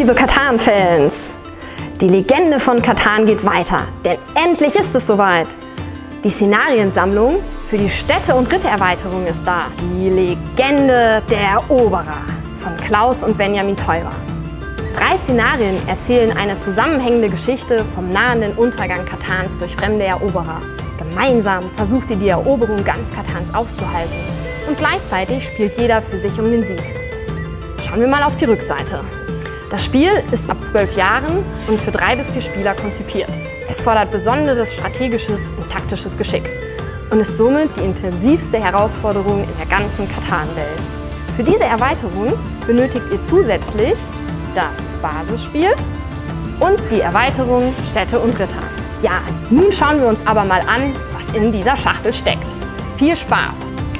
Liebe Catan-Fans! Die Legende von Catan geht weiter, denn endlich ist es soweit. Die Szenariensammlung für die Städte- und Rittererweiterung ist da. Die Legende der Eroberer von Klaus und Benjamin Teurer. 3 Szenarien erzählen eine zusammenhängende Geschichte vom nahenden Untergang Catans durch fremde Eroberer. Gemeinsam versucht ihr die Eroberung ganz Catans aufzuhalten und gleichzeitig spielt jeder für sich um den Sieg. Schauen wir mal auf die Rückseite. Das Spiel ist ab 12 Jahren und für 3 bis 4 Spieler konzipiert. Es fordert besonderes strategisches und taktisches Geschick und ist somit die intensivste Herausforderung in der ganzen Catan-Welt. Für diese Erweiterung benötigt ihr zusätzlich das Basisspiel und die Erweiterung Städte und Ritter. Ja, nun schauen wir uns aber mal an, was in dieser Schachtel steckt. Viel Spaß!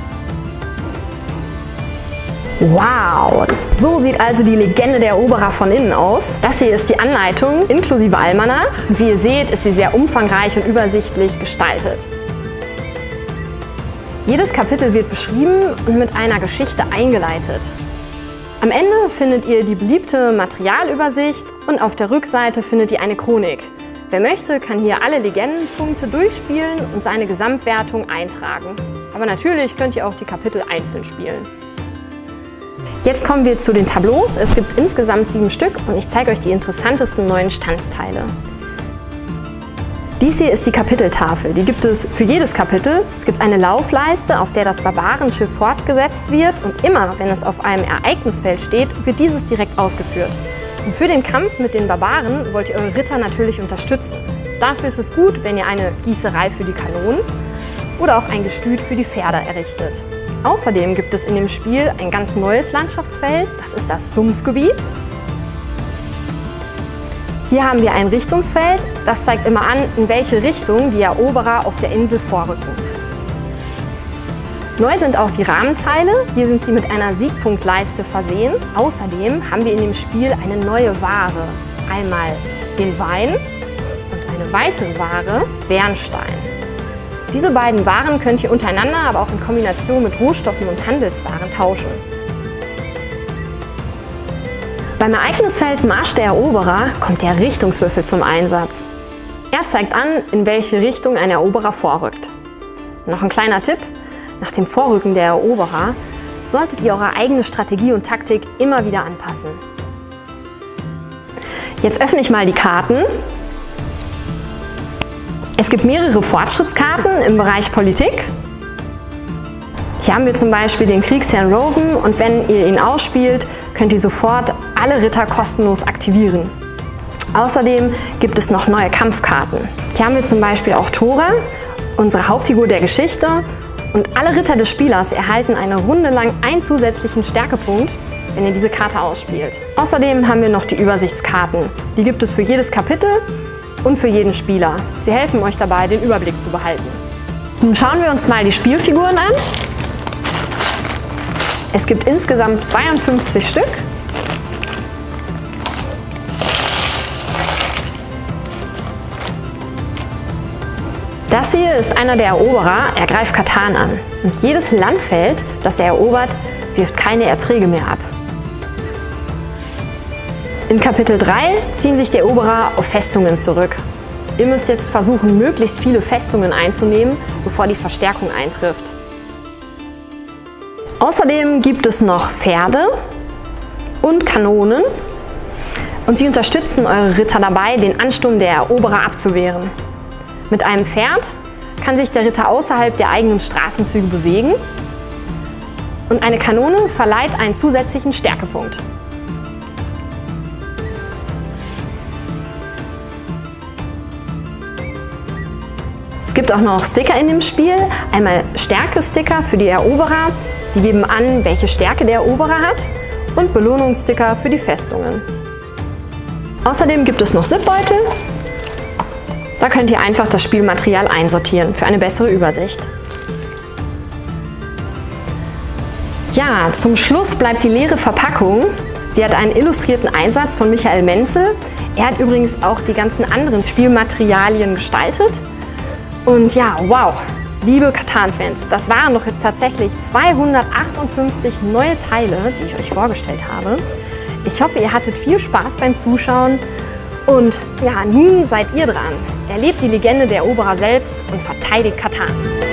Wow, so sieht also die Legende der Eroberer von innen aus. Das hier ist die Anleitung inklusive Almanach. Wie ihr seht, ist sie sehr umfangreich und übersichtlich gestaltet. Jedes Kapitel wird beschrieben und mit einer Geschichte eingeleitet. Am Ende findet ihr die beliebte Materialübersicht und auf der Rückseite findet ihr eine Chronik. Wer möchte, kann hier alle Legendenpunkte durchspielen und seine Gesamtwertung eintragen. Aber natürlich könnt ihr auch die Kapitel einzeln spielen. Jetzt kommen wir zu den Tableaus. Es gibt insgesamt 7 Stück und ich zeige euch die interessantesten neuen Standsteile. Dies hier ist die Kapiteltafel. Die gibt es für jedes Kapitel. Es gibt eine Laufleiste, auf der das Barbarenschiff fortgesetzt wird und immer, wenn es auf einem Ereignisfeld steht, wird dieses direkt ausgeführt. Und für den Kampf mit den Barbaren wollt ihr eure Ritter natürlich unterstützen. Dafür ist es gut, wenn ihr eine Gießerei für die Kanonen oder auch ein Gestüt für die Pferde errichtet. Außerdem gibt es in dem Spiel ein ganz neues Landschaftsfeld, das ist das Sumpfgebiet. Hier haben wir ein Richtungsfeld, das zeigt immer an, in welche Richtung die Eroberer auf der Insel vorrücken. Neu sind auch die Rahmenteile, hier sind sie mit einer Siegpunktleiste versehen. Außerdem haben wir in dem Spiel eine neue Ware, einmal den Wein und eine weitere Ware, Bernstein. Diese beiden Waren könnt ihr untereinander, aber auch in Kombination mit Rohstoffen und Handelswaren tauschen. Beim Ereignisfeld Marsch der Eroberer kommt der Richtungswürfel zum Einsatz. Er zeigt an, in welche Richtung ein Eroberer vorrückt. Noch ein kleiner Tipp: Nach dem Vorrücken der Eroberer solltet ihr eure eigene Strategie und Taktik immer wieder anpassen. Jetzt öffne ich mal die Karten. Es gibt mehrere Fortschrittskarten im Bereich Politik. Hier haben wir zum Beispiel den Kriegsherrn Roven und wenn ihr ihn ausspielt, könnt ihr sofort alle Ritter kostenlos aktivieren. Außerdem gibt es noch neue Kampfkarten. Hier haben wir zum Beispiel auch Thora, unsere Hauptfigur der Geschichte, und alle Ritter des Spielers erhalten eine Runde lang einen zusätzlichen Stärkepunkt, wenn ihr diese Karte ausspielt. Außerdem haben wir noch die Übersichtskarten. Die gibt es für jedes Kapitel und für jeden Spieler. Sie helfen euch dabei, den Überblick zu behalten. Nun schauen wir uns mal die Spielfiguren an. Es gibt insgesamt 52 Stück. Das hier ist einer der Eroberer, er greift Catan an. Und jedes Landfeld, das er erobert, wirft keine Erträge mehr ab. In Kapitel 3 ziehen sich die Eroberer auf Festungen zurück. Ihr müsst jetzt versuchen, möglichst viele Festungen einzunehmen, bevor die Verstärkung eintrifft. Außerdem gibt es noch Pferde und Kanonen und sie unterstützen eure Ritter dabei, den Ansturm der Eroberer abzuwehren. Mit einem Pferd kann sich der Ritter außerhalb der eigenen Straßenzüge bewegen und eine Kanone verleiht einen zusätzlichen Stärkepunkt. Es gibt auch noch Sticker in dem Spiel, einmal Stärke-Sticker für die Eroberer, die geben an, welche Stärke der Eroberer hat, und Belohnungssticker für die Festungen. Außerdem gibt es noch Zipbeutel, da könnt ihr einfach das Spielmaterial einsortieren für eine bessere Übersicht. Ja, zum Schluss bleibt die leere Verpackung. Sie hat einen illustrierten Einsatz von Michael Menzel. Er hat übrigens auch die ganzen anderen Spielmaterialien gestaltet. Und ja, wow, liebe Catan-Fans, das waren doch jetzt tatsächlich 258 neue Teile, die ich euch vorgestellt habe. Ich hoffe, ihr hattet viel Spaß beim Zuschauen und ja, nun seid ihr dran. Erlebt die Legende der Eroberer selbst und verteidigt Catan.